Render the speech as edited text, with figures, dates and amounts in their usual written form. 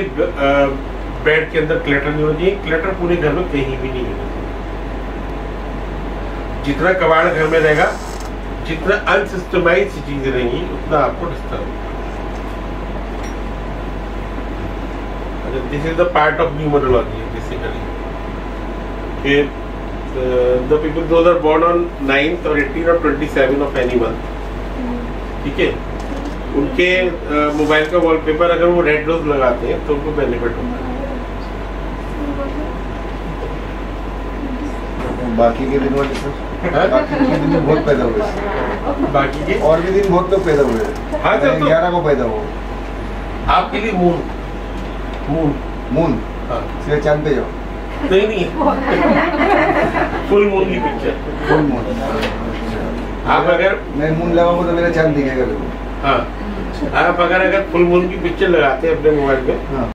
Bed के अंदर clutter नहीं होना चाहिए। क्लटर पूरे घर में कहीं भी नहीं होना चाहिए। जितना कबाड़ घर में रहेगा, जितना अनसिस्टमाइज्ड चीजें रहेंगी, उतना आपको डिस्टर्ब होगा। This is the part of numerology basically. The people those are born on 9th और 18 और 27 ऑफ एनी मंथ, ठीक है, उनके मोबाइल का वॉलपेपर अगर वो रेड रोज लगाते हैं तो उनको बेनिफिट होता है। बाकी के दिन वाले सर, बाकी के दिन बहुत पैदा हुए, बाकी के और भी दिन बहुत लोग पैदा हुए। हाँ सर, तो 11 को पैदा हुआ। आपके लिए मून मून मून, हाँ, सीधे चांद पे जाओ। नहीं फुल मून की पिक्चर। फुल मून, आप अगर मैं मून लगाऊंगा तो मेरा चांद दिखेगा। हाँ, आप अगर फुल मून की पिक्चर लगाते हैं अपने मोबाइल पे, हाँ।